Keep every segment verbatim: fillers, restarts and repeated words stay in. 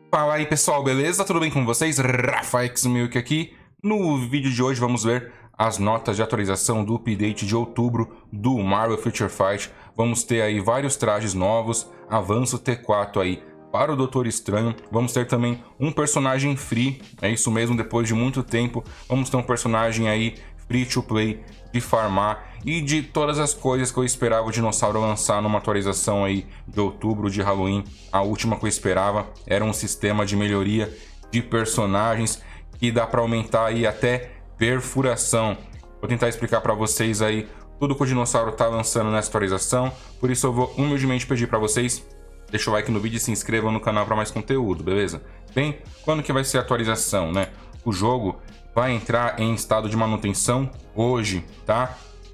Fala aí pessoal, beleza? Tudo bem com vocês? RafaXMilk aqui. No vídeo de hoje vamos ver as notas de atualização do update de outubro do Marvel Future Fight. Vamos ter aí vários trajes novos, avanço T quatro aí para o Doutor Estranho. Vamos ter também um personagem free, é isso mesmo, depois de muito tempo. Vamos ter um personagem aí free to play, de farmar e de todas as coisas que eu esperava o Dinossauro lançar numa atualização aí de outubro de Halloween. A última que eu esperava era um sistema de melhoria de personagens que dá para aumentar aí até perfuração. Vou tentar explicar para vocês aí tudo que o Dinossauro tá lançando nessa atualização, por isso eu vou humildemente pedir para vocês deixa o like no vídeo e se inscrevam no canal para mais conteúdo, beleza? Bem, quando que vai ser a atualização, né? O jogo vai entrar em estado de manutenção hoje, tá?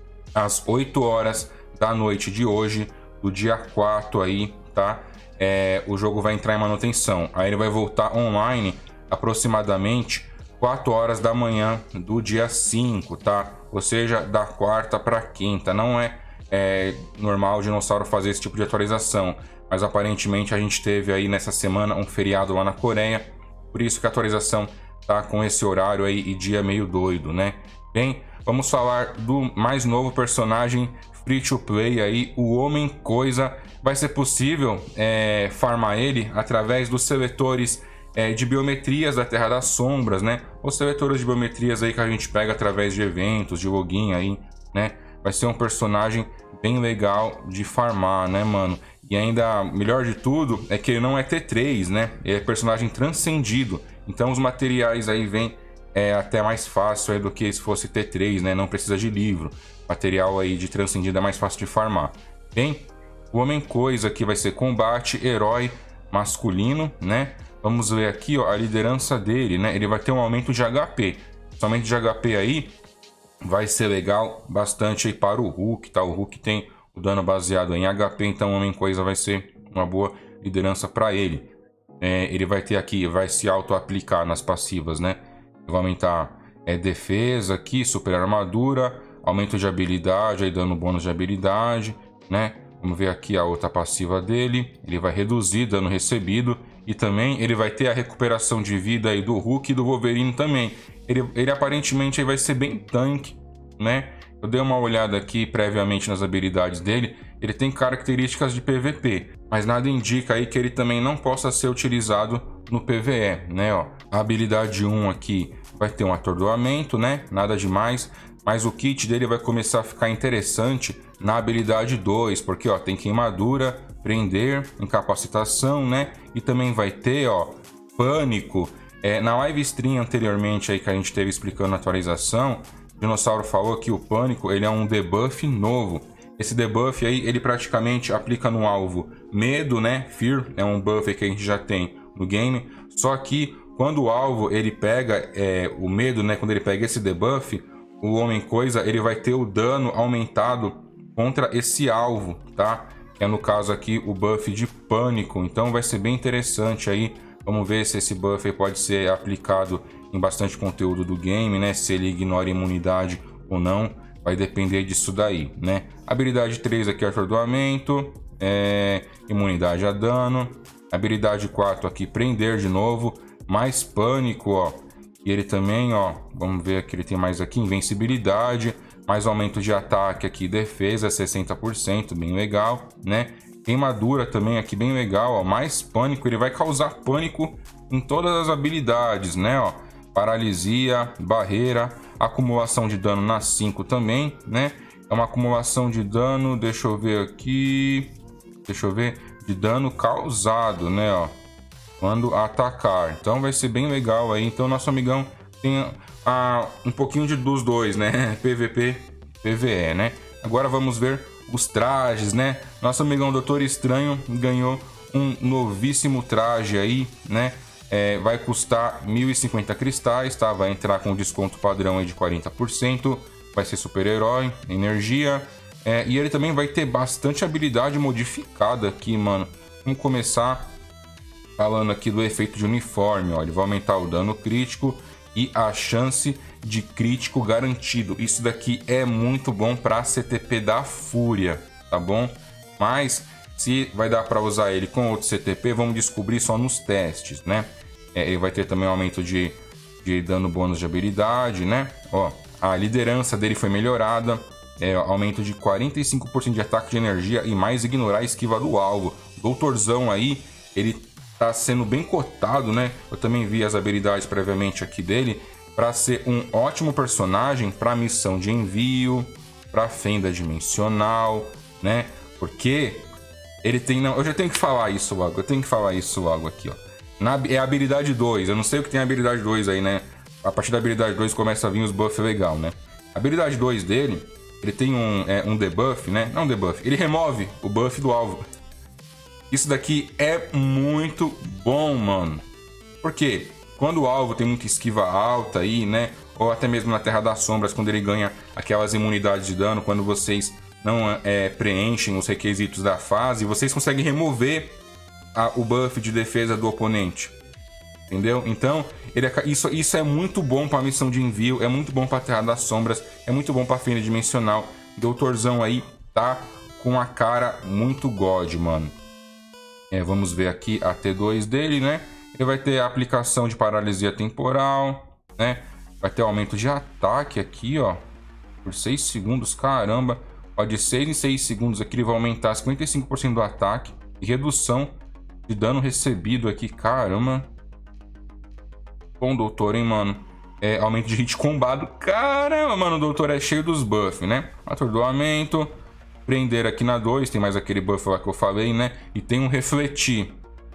Às oito horas da noite de hoje, do dia quatro aí, tá? É, o jogo vai entrar em manutenção. Aí ele vai voltar online aproximadamente quatro horas da manhã do dia cinco, tá? Ou seja, da quarta para quinta. Não é, é normal o Dinossauro fazer esse tipo de atualização, mas aparentemente a gente teve aí nessa semana um feriado lá na Coreia, por isso que a atualização tá com esse horário aí e dia meio doido, né? Bem, vamos falar do mais novo personagem free to play aí, o Homem-Coisa. Vai ser possível é, farmar ele através dos seletores é, de biometrias da Terra das Sombras, né? Os seletores de biometrias aí que a gente pega através de eventos, de login aí, né? Vai ser um personagem bem legal de farmar, né, mano? E ainda melhor de tudo é que ele não é T três, né? Ele é personagem transcendido. Então os materiais aí vêm é, até mais fácil aí do que se fosse T três, né? Não precisa de livro. Material aí de transcendido é mais fácil de farmar. Bem, o Homem-Coisa aqui vai ser combate, herói masculino, né? Vamos ver aqui, ó, a liderança dele, né? Ele vai ter um aumento de H P. Somente de H P aí vai ser legal bastante aí para o Hulk, tá? O Hulk tem o dano baseado em H P, então o Homem-Coisa vai ser uma boa liderança para ele. É, ele vai ter aqui, vai se auto-aplicar nas passivas, né? Vai aumentar é, defesa aqui, super armadura, aumento de habilidade, aí dando bônus de habilidade, né? Vamos ver aqui a outra passiva dele. Ele vai reduzir dano recebido e também ele vai ter a recuperação de vida aí do Hulk e do Wolverine também. Ele, ele aparentemente aí vai ser bem tanque, né? Eu dei uma olhada aqui previamente nas habilidades dele. Ele tem características de P V P, mas nada indica aí que ele também não possa ser utilizado no P V E, né? Ó, a habilidade um aqui vai ter um atordoamento, né? Nada demais, mas o kit dele vai começar a ficar interessante na habilidade dois, porque ó, tem queimadura, prender, incapacitação, né? E também vai ter, ó, pânico. É, na live stream anteriormente aí que a gente teve explicando a atualização, o Dinossauro falou que o pânico ele é um debuff novo. Esse debuff aí, ele praticamente aplica no alvo medo, né? Fear é um buff que a gente já tem no game. Só que quando o alvo ele pega é, o medo, né? Quando ele pega esse debuff, o Homem-Coisa ele vai ter o dano aumentado contra esse alvo, tá? Que é no caso aqui o buff de pânico. Então vai ser bem interessante aí. Vamos ver se esse buff aí pode ser aplicado em bastante conteúdo do game, né? Se ele ignora a imunidade ou não. Vai depender disso daí, né? Habilidade três aqui, atordoamento, é, imunidade a dano. Habilidade quatro aqui, prender de novo, mais pânico, ó. E ele também, ó, vamos ver aqui, ele tem mais aqui, invencibilidade, mais aumento de ataque aqui, defesa, sessenta por cento, bem legal, né? Queimadura também aqui, bem legal, ó, mais pânico, ele vai causar pânico em todas as habilidades, né, ó. Paralisia, barreira, acumulação de dano na cinco também, né? É uma acumulação de dano, deixa eu ver aqui, deixa eu ver, de dano causado, né, ó, quando atacar. Então vai ser bem legal aí. Então nosso amigão tem ah, um pouquinho de, dos dois, né? P V P, P V E, né? Agora vamos ver os trajes, né? Nosso amigão Doutor Estranho ganhou um novíssimo traje aí, né? É, vai custar mil e cinquenta cristais, tá? Vai entrar com desconto padrão aí de quarenta por cento. Vai ser super-herói, energia. É, e ele também vai ter bastante habilidade modificada aqui, mano. Vamos começar falando aqui do efeito de uniforme, ó. Ele vai aumentar o dano crítico e a chance de crítico garantido. Isso daqui é muito bom para C T P da Fúria, tá bom? Mas Se vai dar para usar ele com outro C T P, vamos descobrir só nos testes, né? É, ele vai ter também um aumento de, de dano bônus de habilidade, né? Ó, a liderança dele foi melhorada. É, aumento de quarenta e cinco por cento de ataque de energia e mais ignorar a esquiva do alvo. Doutorzão aí, ele tá sendo bem cotado, né? Eu também vi as habilidades previamente aqui dele para ser um ótimo personagem para missão de envio, para fenda dimensional, né? Porque ele tem... Não, eu já tenho que falar isso logo, eu tenho que falar isso logo aqui, ó. Na, é a habilidade dois, eu não sei o que tem a habilidade dois aí, né? A partir da habilidade dois começa a vir os buffs legal, né? A habilidade dois dele, ele tem um, é, um debuff, né? Não um debuff, ele remove o buff do alvo. Isso daqui é muito bom, mano. Por quê? Quando o alvo tem muita esquiva alta aí, né? Ou até mesmo na Terra das Sombras, quando ele ganha aquelas imunidades de dano, quando vocês não é, preenchem os requisitos da fase, vocês conseguem remover a, o buff de defesa do oponente. Entendeu? Então, ele, isso, isso é muito bom para a missão de envio, é muito bom para a Terra das Sombras, é muito bom para a fenda dimensional. Doutorzão aí tá com a cara muito god, mano. É, vamos ver aqui a T dois dele, né? Ele vai ter a aplicação de paralisia temporal, né? Vai ter aumento de ataque aqui, ó. Por seis segundos, caramba. Ó, de seis em seis segundos aqui ele vai aumentar cinquenta e cinco por cento do ataque. E redução de dano recebido aqui, caramba. Bom, doutor, hein, mano? É, aumento de hit combado. Caramba, mano, o doutor é cheio dos buffs, né? Atordoamento. Prender aqui na dois, tem mais aquele buff lá que eu falei, né? E tem um refletir.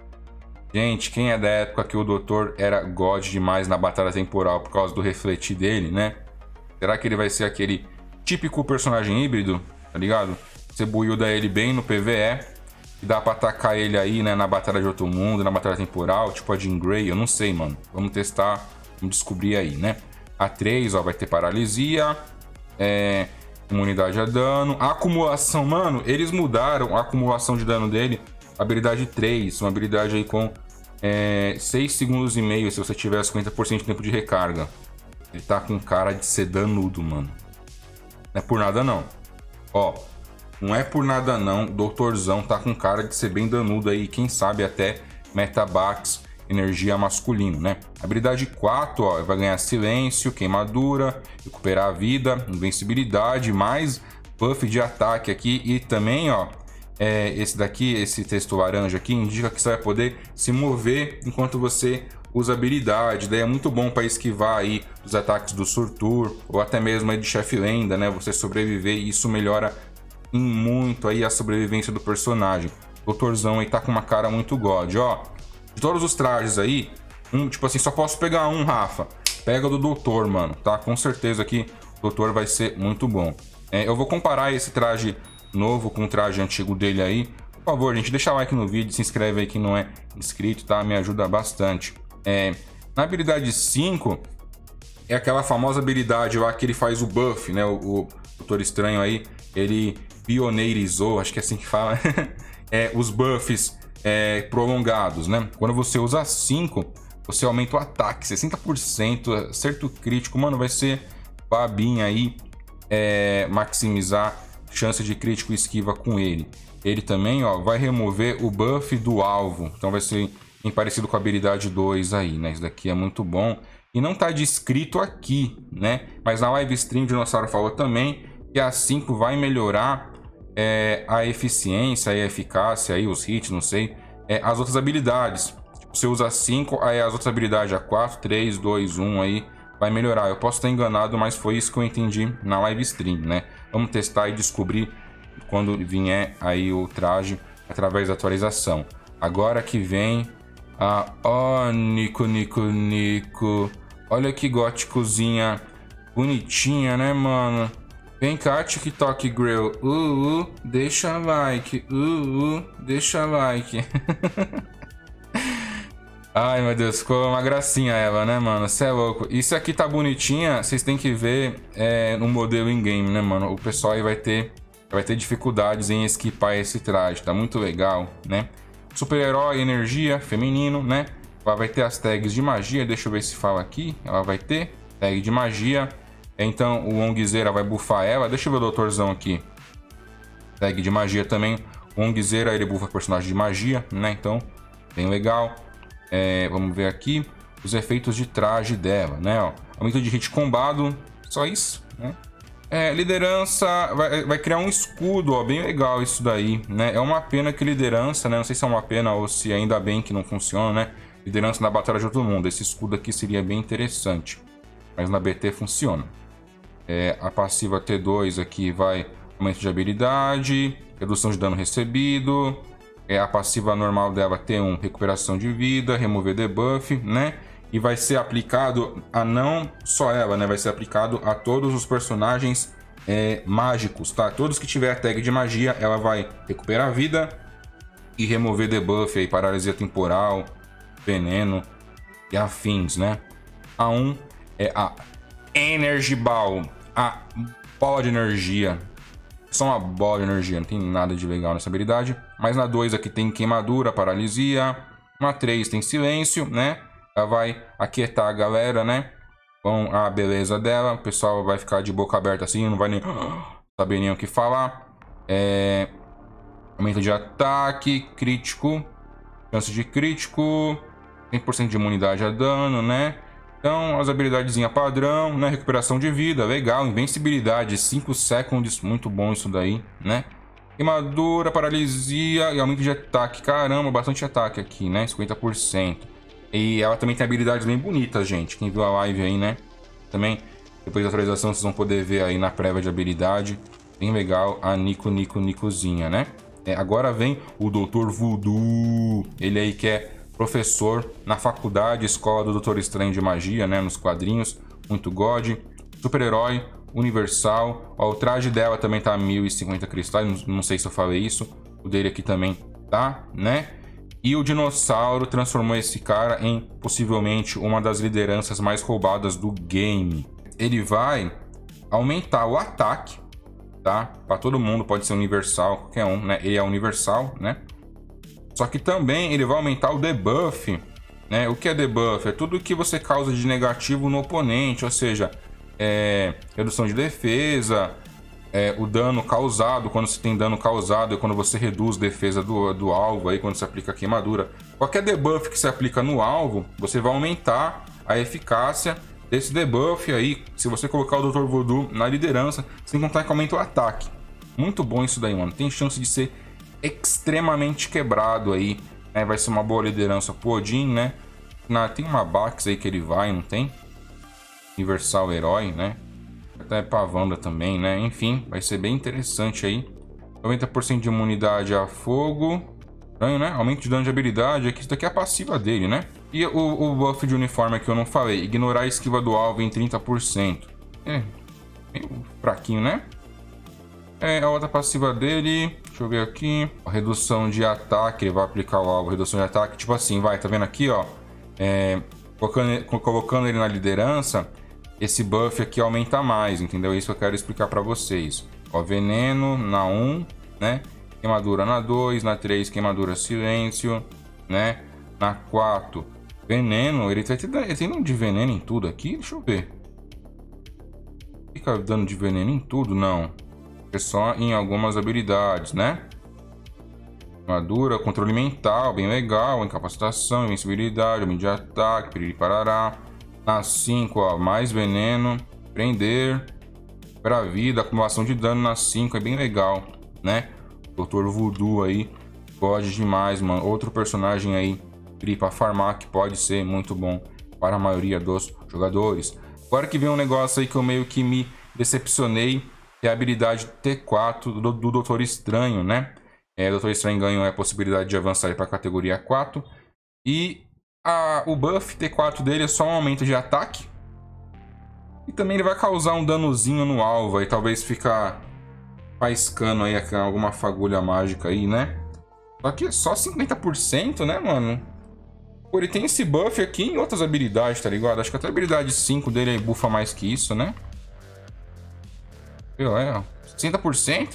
Gente, quem é da época que o doutor era god demais na batalha temporal por causa do refletir dele, né? Será que ele vai ser aquele típico personagem híbrido, tá ligado? Você builda ele bem no P V E e dá pra atacar ele aí, né? Na batalha de outro mundo, na batalha temporal, tipo a Jean Grey, eu não sei, mano. Vamos testar, vamos descobrir aí, né? A três, ó, vai ter paralisia, é... imunidade a dano, a acumulação, mano, eles mudaram a acumulação de dano dele. Habilidade três, uma habilidade aí com é, seis segundos e meio se você tiver cinquenta por cento de tempo de recarga. Ele tá com cara de ser danudo, mano. Não é por nada não. Ó, não é por nada não, Doutorzão tá com cara de ser bem danudo aí, quem sabe até Metabax, energia masculino, né? Habilidade quatro, ó, vai ganhar silêncio, queimadura, recuperar a vida, invencibilidade, mais buff de ataque aqui e também, ó, é, esse daqui, esse texto laranja aqui, indica que você vai poder se mover enquanto você usa habilidade. Daí é muito bom para esquivar aí os ataques do Surtur ou até mesmo aí de chefe lenda, né? Você sobreviver e isso melhora em muito aí a sobrevivência do personagem. Doutorzão aí tá com uma cara muito god, ó. De todos os trajes aí, um, tipo assim, só posso pegar um, Rafa. Pega do doutor, mano, tá? Com certeza que o doutor vai ser muito bom. É, eu vou comparar esse traje novo com o traje antigo dele aí. Por favor, gente, deixa like no vídeo, se inscreve aí quem não é inscrito, tá? Me ajuda bastante. É, na habilidade cinco, é aquela famosa habilidade lá que ele faz o buff, né? O, o Doutor Estranho aí, ele pioneirizou, acho que é assim que fala, é, os buffs é, prolongados, né? Quando você usa cinco, você aumenta o ataque, sessenta por cento, acerto crítico, mano, vai ser babinha aí, é, maximizar chance de crítico e esquiva com ele. Ele também, ó, vai remover o buff do alvo, então vai ser bem parecido com a habilidade dois aí, né? Isso daqui é muito bom. E não tá descrito aqui, né? Mas na live stream o Dinossauro falou também que a cinco vai melhorar é, a eficiência e a eficácia, aí, os hits, não sei, é, as outras habilidades. Tipo, você usa cinco, aí as outras habilidades, a quatro, três, dois, um, aí vai melhorar. Eu posso estar enganado, mas foi isso que eu entendi na live stream, né? Vamos testar e descobrir quando vier aí o traje através da atualização. Agora que vem a... Ó, oh, Nico, Nico, Nico. Olha que góticozinha bonitinha, né, mano? Vem cá, TikTok Grill. Uh, uh, deixa like. Uh, uh, deixa like. Ai, meu Deus, ficou uma gracinha ela, né, mano? Cê é louco. Isso aqui tá bonitinha, vocês têm que ver é, no modelo in-game, né, mano? O pessoal aí vai ter, vai ter dificuldades em esquipar esse traje. Tá muito legal, né? Super-herói, energia, feminino, né? Ela vai ter as tags de magia. Deixa eu ver se fala aqui. Ela vai ter tag de magia. Então o Wongzeira vai buffar ela. Deixa eu ver o doutorzão aqui. Tag de magia também. Wongzera, ele buffa personagem de magia, né? Então, bem legal. É, vamos ver aqui os efeitos de traje dela, né? Ó, aumento de hit combado, só isso, né? É, liderança, vai, vai criar um escudo, ó, bem legal isso daí, né? É uma pena que liderança, né? Não sei se é uma pena ou se ainda bem que não funciona, né? Liderança na batalha de todo mundo. Esse escudo aqui seria bem interessante, mas na B T funciona. É, a passiva T dois aqui vai aumento de habilidade, redução de dano recebido. É, a passiva normal dela T um, recuperação de vida, remover debuff, né? E vai ser aplicado a não só ela, né? Vai ser aplicado a todos os personagens é, mágicos, tá? Todos que tiver a tag de magia, ela vai recuperar a vida e remover debuff, aí, paralisia temporal, veneno e afins, né? A um é a Energy Ball, a bola de energia. Só uma bola de energia, não tem nada de legal nessa habilidade. Mas na dois aqui tem queimadura, paralisia. Na três tem silêncio, né? Ela vai aquietar a galera, né? Com a beleza dela. O pessoal vai ficar de boca aberta assim, não vai nem saber nem o que falar. É... Aumento de ataque, crítico. Chance de crítico. cem por cento de imunidade a dano, né? Então, as habilidadezinhas padrão, né? Recuperação de vida, legal. Invencibilidade, cinco seconds, muito bom isso daí, né? Queimadura, paralisia e aumento de ataque. Caramba, bastante ataque aqui, né? cinquenta por cento. E ela também tem habilidades bem bonitas, gente. Quem viu a live aí, né? Também, depois da atualização, vocês vão poder ver aí na prévia de habilidade. Bem legal a Nico, Nico, Nicozinha, né? É, agora vem o doutor Voodoo. Ele aí que é professor na faculdade, escola do Doutor Estranho de Magia, né? Nos quadrinhos. Muito god. Super-herói, universal. Ó, o traje dela também tá mil e cinquenta cristais. Não, não sei se eu falei isso. O dele aqui também tá, né? E o dinossauro transformou esse cara em, possivelmente, uma das lideranças mais roubadas do game. Ele vai aumentar o ataque, tá? Para todo mundo, pode ser universal, qualquer um, né? Ele é universal, né? Só que também ele vai aumentar o debuff, né? O que é debuff? É tudo que você causa de negativo no oponente, ou seja, é, redução de defesa, é, o dano causado, quando você tem dano causado, é quando você reduz defesa do, do alvo, aí quando você aplica queimadura. Qualquer debuff que você aplica no alvo, você vai aumentar a eficácia desse debuff aí, se você colocar o doutor Voodoo na liderança, sem contar que aumenta o ataque. Muito bom isso daí, mano. Tem chance de ser extremamente quebrado aí, né? Vai ser uma boa liderança pro Odin, né? Na, tem uma Bax aí que ele vai, não tem? Universal Herói, né? Até pra Wanda também, né? Enfim, vai ser bem interessante aí. noventa por cento de imunidade a fogo. Estranho, né? Aumento de dano de habilidade. Aqui, isso daqui é a passiva dele, né? E o, o buff de uniforme que eu não falei. Ignorar a esquiva do alvo em trinta por cento. É, meio fraquinho, né? É, a outra passiva dele... Deixa eu ver aqui. A redução de ataque. Ele vai aplicar o alvo. Redução de ataque. Tipo assim, vai. Tá vendo aqui, ó? É, colocando, colocando ele na liderança... Esse buff aqui aumenta mais, entendeu? Isso eu quero explicar para vocês. Ó, veneno na um, né? Queimadura na dois, na três, queimadura silêncio, né? Na quatro, veneno. Ele tá tendo de veneno em tudo aqui? Deixa eu ver. Fica dando de veneno em tudo? Não. É só em algumas habilidades, né? Queimadura, controle mental, bem legal. Incapacitação, invencibilidade, aumento de ataque, piriri parará. Na cinco, ó, mais veneno, prender, para vida, acumulação de dano na cinco, é bem legal, né? doutor Voodoo aí, pode demais, mano. Outro personagem aí, para farmar, que pode ser muito bom para a maioria dos jogadores. Agora que vem um negócio aí que eu meio que me decepcionei, é a habilidade T quatro do, do Doutor Estranho, né? É, o Doutor Estranho ganhou a possibilidade de avançar para a categoria quatro. E a, o buff T quatro dele é só um aumento de ataque. E também ele vai causar um danozinho no alvo. Aí talvez ficar faiscando aí alguma fagulha mágica aí, né? Só que é só cinquenta por cento, né, mano? Pô, ele tem esse buff aqui em outras habilidades, tá ligado? Acho que até a habilidade cinco dele aí bufa mais que isso, né? Viu, é, ó. sessenta por cento?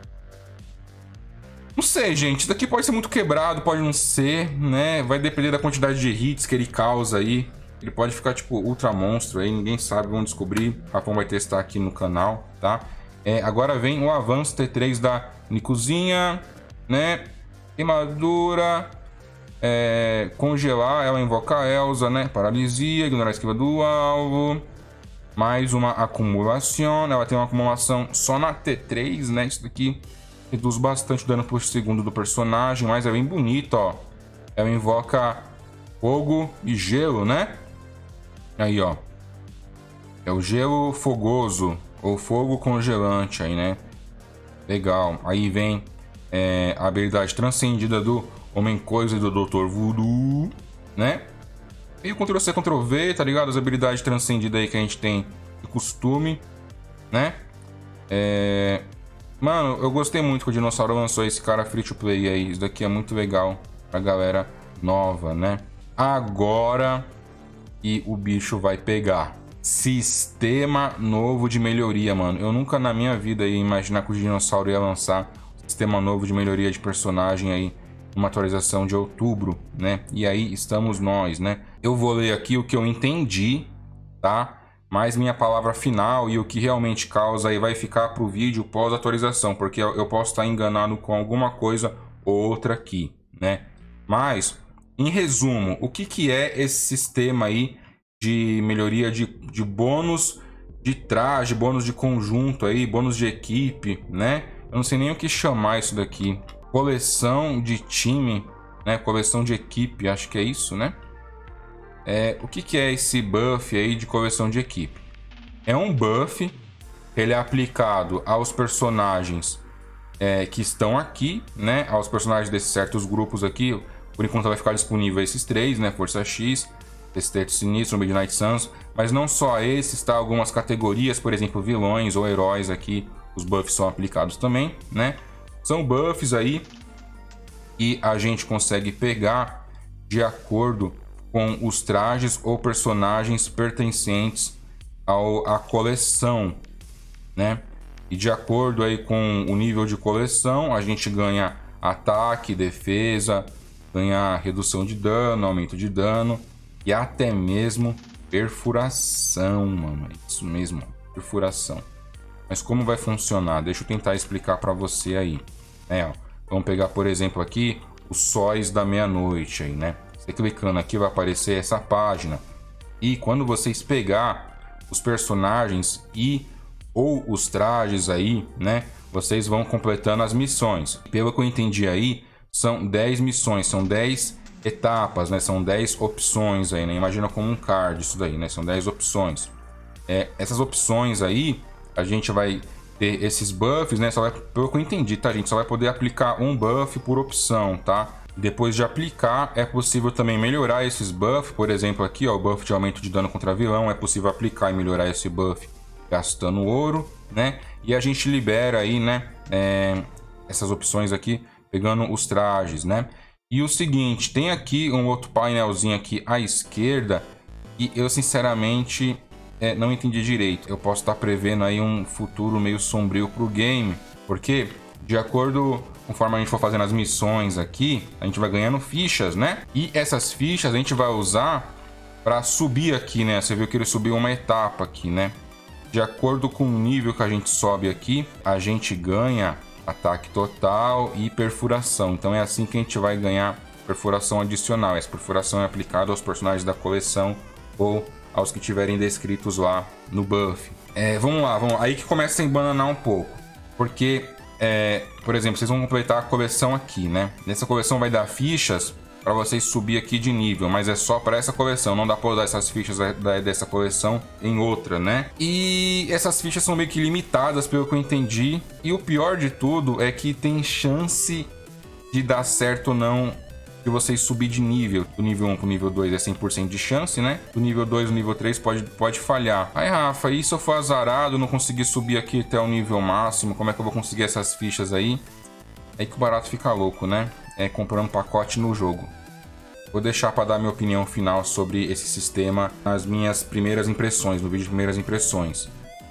Não sei, gente. Isso daqui pode ser muito quebrado, pode não ser, né? Vai depender da quantidade de hits que ele causa aí. Ele pode ficar, tipo, ultra monstro aí. Ninguém sabe, vamos descobrir. O Rapão vai testar aqui no canal, tá? É, agora vem o avanço T três da Nicozinha, né? Queimadura. É, congelar, ela invoca a Elsa, né? Paralisia, ignorar a esquiva do alvo. Mais uma acumulação. Ela tem uma acumulação só na T três, né? Isso daqui reduz bastante o dano por segundo do personagem, mas é bem bonito, ó. Ela invoca fogo e gelo, né? Aí, ó. É o gelo fogoso ou fogo congelante aí, né? Legal. Aí vem é, a habilidade transcendida do Homem-Coisa e do doutor Voodoo, né? E o Ctrl C, Ctrl V, tá ligado? As habilidades transcendidas aí que a gente tem de costume, né? É... Mano, eu gostei muito que o Dinossauro lançou esse cara free to play aí. Isso daqui é muito legal pra galera nova, né? Agora e o bicho vai pegar. Sistema novo de melhoria, mano. Eu nunca na minha vida ia imaginar que o Dinossauro ia lançar um sistema novo de melhoria de personagem aí. Uma atualização de outubro, né? E aí estamos nós, né? Eu vou ler aqui o que eu entendi, tá? Mas minha palavra final e o que realmente causa aí vai ficar pro vídeo pós-atualização, porque eu posso estar enganado com alguma coisa ou outra aqui, né? Mas, em resumo, o que que é esse sistema aí de melhoria de, de bônus de traje, bônus de conjunto aí, bônus de equipe, né? Eu não sei nem o que chamar isso daqui. Coleção de time, né? Coleção de equipe, acho que é isso, né? É, o que, que é esse buff aí de coleção de equipe? É um buff, ele é aplicado aos personagens é, que estão aqui, né? Aos personagens desses certos grupos aqui. Por enquanto vai ficar disponível esses três, né? Força X, Sexteto Sinistro, Midnight Suns. Mas não só esses, tá? Algumas categorias, por exemplo, vilões ou heróis aqui, os buffs são aplicados também, né? São buffs aí e a gente consegue pegar de acordo com os trajes ou personagens pertencentes ao, à coleção, né? E de acordo aí com o nível de coleção, a gente ganha ataque, defesa, ganha redução de dano, aumento de dano e até mesmo perfuração, mano. É isso mesmo, perfuração. Mas como vai funcionar? Deixa eu tentar explicar para você aí. É, ó. Vamos pegar, por exemplo, aqui os sóis da meia-noite aí, né? Você clicando aqui vai aparecer essa página. E quando vocês pegar os personagens e ou os trajes aí, né? Vocês vão completando as missões. Pelo que eu entendi aí, são dez missões, são dez etapas, né? São dez opções aí, né? Imagina como um card isso daí, né? São dez opções. É, essas opções aí, a gente vai ter esses buffs, né? Só vai, pelo que eu entendi, tá, gente? Só vai poder aplicar um buff por opção, tá? Depois de aplicar, é possível também melhorar esses buffs. Por exemplo, aqui, ó, o buff de aumento de dano contra vilão. É possível aplicar e melhorar esse buff gastando ouro, né? E a gente libera aí, né? É, essas opções aqui, pegando os trajes, né? E o seguinte, tem aqui um outro painelzinho aqui à esquerda e eu, sinceramente... É, não entendi direito. Eu posso estar prevendo aí um futuro meio sombrio pro game, porque de acordo conforme a gente for fazendo as missões aqui, a gente vai ganhando fichas, né? E essas fichas a gente vai usar para subir aqui, né? Você viu que ele subiu uma etapa aqui, né? De acordo com o nível que a gente sobe aqui, a gente ganha ataque total e perfuração. Então é assim que a gente vai ganhar perfuração adicional. Essa perfuração é aplicada aos personagens da coleção ou aos que tiverem descritos lá no buff. É, vamos lá, vamos lá. Aí que começa a embananar um pouco. Porque, é, por exemplo, vocês vão completar a coleção aqui, né? Nessa coleção vai dar fichas para vocês subir aqui de nível, mas é só para essa coleção. Não dá para usar essas fichas da, dessa coleção em outra, né? E essas fichas são meio que limitadas, pelo que eu entendi. E o pior de tudo é que tem chance de dar certo ou não de vocês subir de nível. Do nível um pro nível dois é cem por cento de chance, né? Do nível dois ao nível três pode, pode falhar. Aí, Rafa, e se eu for azarado, não conseguir subir aqui até o nível máximo, como é que eu vou conseguir essas fichas aí? Aí que o barato fica louco, né? É comprando pacote no jogo. Vou deixar para dar minha opinião final sobre esse sistema nas minhas primeiras impressões, no vídeo de primeiras impressões.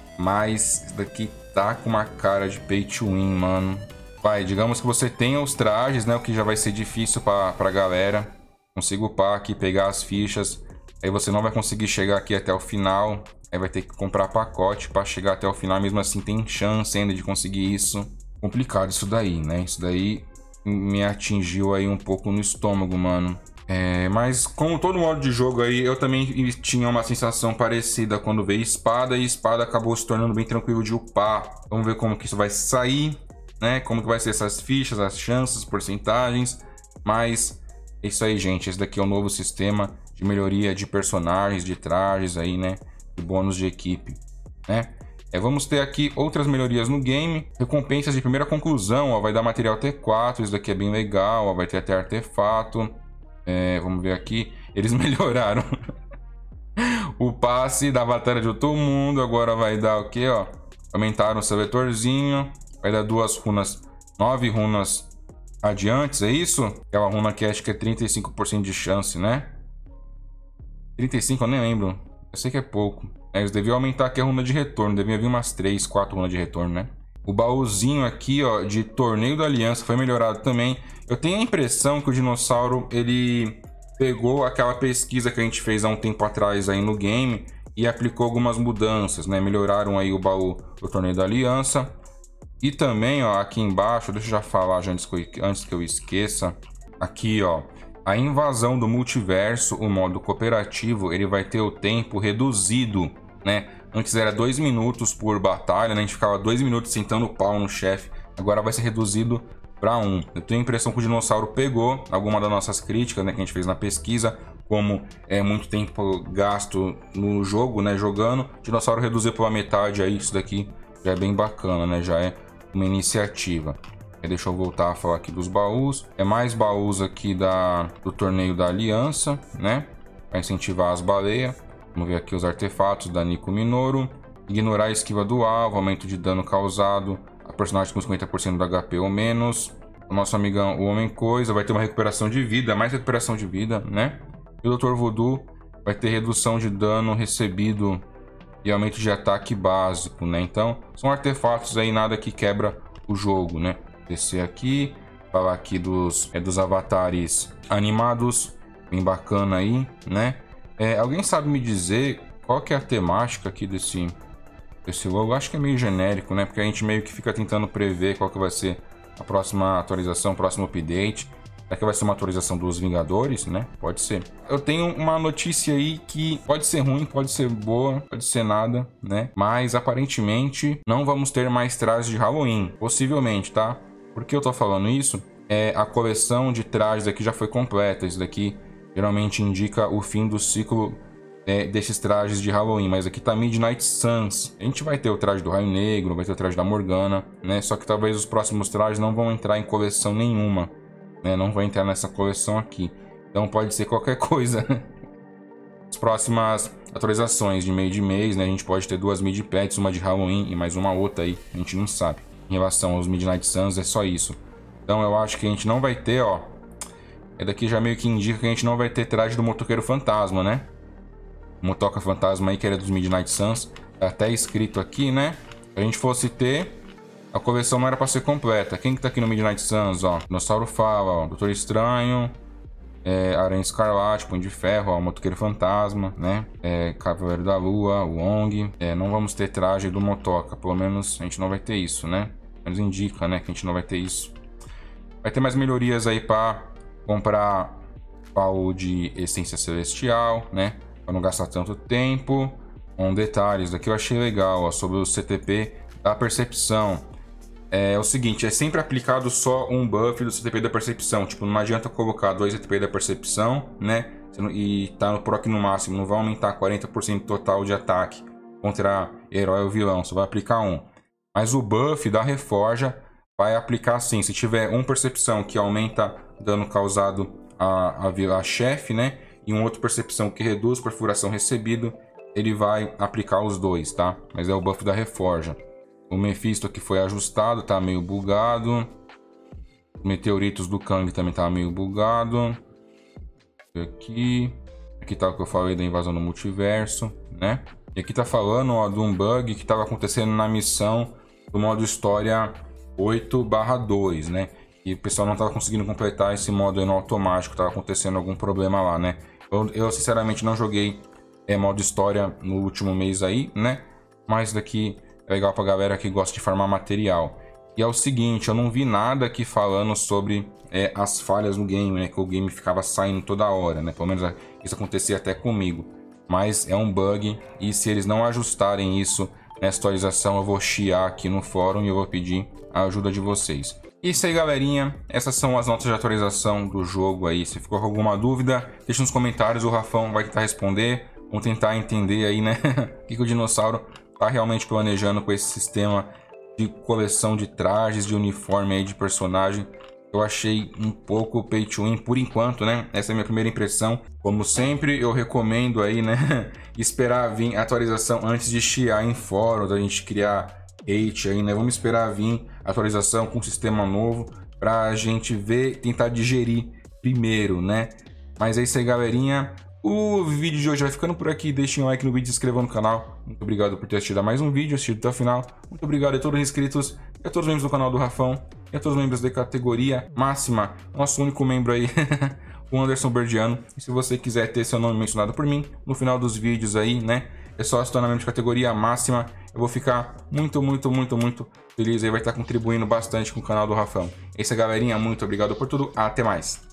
Mas isso daqui tá com uma cara de pay to win, mano. Vai, digamos que você tenha os trajes, né? O que já vai ser difícil pra, pra galera. Consiga upar aqui, pegar as fichas. Aí você não vai conseguir chegar aqui até o final. Aí vai ter que comprar pacote pra chegar até o final. Mesmo assim tem chance ainda de conseguir isso. Complicado isso daí, né? Isso daí me atingiu aí um pouco no estômago, mano. É, mas como todo modo de jogo aí, eu também tinha uma sensação parecida quando veio espada, e espada acabou se tornando bem tranquilo de upar. Vamos ver como que isso vai sair, né? Como que vai ser essas fichas, as chances, porcentagens. Mas é isso aí, gente. Esse daqui é o novo sistema de melhoria de personagens, de trajes aí, né? De bônus de equipe, né? É, vamos ter aqui outras melhorias no game. Recompensas de primeira conclusão, ó, vai dar material T quatro, isso daqui é bem legal, ó, vai ter até artefato. É, vamos ver aqui, eles melhoraram o passe da batalha de todo mundo. Agora vai dar o que, ó? Aumentaram o seletorzinho, vai dar duas runas, nove runas adiantes, é isso? Aquela runa que acho que é trinta e cinco por cento de chance, né? trinta e cinco eu nem lembro, eu sei que é pouco. É, eles deviam aumentar aqui a runa de retorno, devia vir umas três, quatro runas de retorno, né? O baúzinho aqui, ó, de Torneio da Aliança foi melhorado também. Eu tenho a impressão que o dinossauro, ele pegou aquela pesquisa que a gente fez há um tempo atrás aí no game e aplicou algumas mudanças, né? Melhoraram aí o baú do Torneio da Aliança. E também, ó, aqui embaixo, deixa eu já falar já antes, que eu, antes que eu esqueça. Aqui, ó, a invasão do multiverso, o modo cooperativo, ele vai ter o tempo reduzido, né? Antes era dois minutos por batalha, né? A gente ficava dois minutos sentando o pau no chefe. Agora vai ser reduzido para um. Eu tenho a impressão que o dinossauro pegou alguma das nossas críticas, né? Que a gente fez na pesquisa. Como é muito tempo gasto no jogo, né? Jogando. O dinossauro reduziu pela metade aí. Isso daqui já é bem bacana, né? Já é uma iniciativa. E deixa eu voltar a falar aqui dos baús. É mais baús aqui da, do Torneio da Aliança, né? Para incentivar as baleias. Vamos ver aqui os artefatos da Nico Minoru. Ignorar a esquiva do alvo, aumento de dano causado a personagem com cinquenta por cento do H P ou menos. O nosso amigão, o Homem Coisa, vai ter uma recuperação de vida, mais recuperação de vida, né? E o doutor Voodoo vai ter redução de dano recebido e aumento de ataque básico, né? Então, são artefatos aí, nada que quebra o jogo, né? Descer aqui, falar aqui dos, é, dos avatares animados, bem bacana aí, né? É, alguém sabe me dizer qual que é a temática aqui desse, desse logo? Acho que é meio genérico, né? Porque a gente meio que fica tentando prever qual que vai ser a próxima atualização, o próximo update. Será que vai ser uma atualização dos Vingadores, né? Pode ser. Eu tenho uma notícia aí que pode ser ruim, pode ser boa, pode ser nada, né? Mas aparentemente não vamos ter mais trajes de Halloween. Possivelmente, tá? Por que eu tô falando isso? É, a coleção de trajes aqui já foi completa. Isso daqui geralmente indica o fim do ciclo é, desses trajes de Halloween. Mas aqui tá Midnight Suns. A gente vai ter o traje do Raio Negro, vai ter o traje da Morgana, né? Só que talvez os próximos trajes não vão entrar em coleção nenhuma, né? Não vai entrar nessa coleção aqui. Então pode ser qualquer coisa. As próximas atualizações de meio de mês, né? A gente pode ter duas mid pets, uma de Halloween e mais uma outra aí. A gente não sabe. Em relação aos Midnight Suns é só isso. Então eu acho que a gente não vai ter, ó. É daqui já meio que indica que a gente não vai ter traje do Motoqueiro Fantasma, né? O Motoca Fantasma aí, que era dos Midnight Suns. Tá até escrito aqui, né? Se a gente fosse ter, a coleção não era pra ser completa. Quem que tá aqui no Midnight Suns, ó? Dinossauro Fala, ó. Doutor Estranho. É, Aranha Escarlate, Punho de Ferro, ó. Motoqueiro Fantasma, né? É, Cavaleiro da Lua, Wong. É, não vamos ter traje do Motoca. Pelo menos a gente não vai ter isso, né? Mas indica, né? Que a gente não vai ter isso. Vai ter mais melhorias aí pra comprar baú de Essência Celestial, né? Para não gastar tanto tempo. Um detalhe, isso daqui eu achei legal, ó, sobre o C T P da Percepção. É o seguinte, é sempre aplicado só um buff do C T P da Percepção. Tipo, não adianta colocar dois C T P da Percepção, né? E tá no proc no máximo, não vai aumentar quarenta por cento total de ataque contra herói ou vilão, só vai aplicar um. Mas o buff da Reforja vai aplicar sim. Se tiver um Percepção que aumenta dano causado a, a, a chefe, né? E um outro Percepção que reduz perfuração recebido, ele vai aplicar os dois, tá? Mas é o buff da Reforja. O Mephisto aqui foi ajustado, tá meio bugado. Os Meteoritos do Kang também tá meio bugado. Aqui. Aqui tá o que eu falei da invasão do multiverso, né? E aqui tá falando, ó, de um bug que tava acontecendo na missão do modo história oito barra dois, né? E o pessoal não tava conseguindo completar esse modo aí no automático, tava acontecendo algum problema lá, né? Eu, eu sinceramente não joguei é, modo história no último mês aí, né? Mas daqui é legal pra galera que gosta de farmar material. E é o seguinte, eu não vi nada aqui falando sobre é, as falhas no game, né? Que o game ficava saindo toda hora, né? Pelo menos isso acontecia até comigo. Mas é um bug e se eles não ajustarem isso nessa atualização, eu vou chiar aqui no fórum e eu vou pedir a ajuda de vocês. Isso aí, galerinha. Essas são as notas de atualização do jogo aí. Se ficou com alguma dúvida, deixa nos comentários, o Rafão vai tentar responder. Vamos tentar entender aí, né? O que, que o dinossauro tá realmente planejando com esse sistema de coleção de trajes, de uniforme aí, de personagem. Eu achei um pouco pay to win por enquanto, né? Essa é a minha primeira impressão. Como sempre, eu recomendo aí, né? Esperar vir a atualização antes de chiar em fórum, da gente criar hate aí, né? Vamos esperar vir a atualização com um sistema novo pra gente ver, tentar digerir primeiro, né? Mas é isso aí, galerinha. O vídeo de hoje vai ficando por aqui. Deixem um like no vídeo e se inscrevam no canal. Muito obrigado por ter assistido a mais um vídeo, assistido até o final. Muito obrigado a todos os inscritos e a todos os membros do canal do Rafão e a todos os membros da categoria máxima. Nosso único membro aí, o Anderson Berdiano. E se você quiser ter seu nome mencionado por mim no final dos vídeos aí, né? É só se tornar membro de categoria máxima. Eu vou ficar muito, muito, muito, muito feliz aí. Vai estar contribuindo bastante com o canal do Rafão. É isso aí, galerinha. Muito obrigado por tudo. Até mais.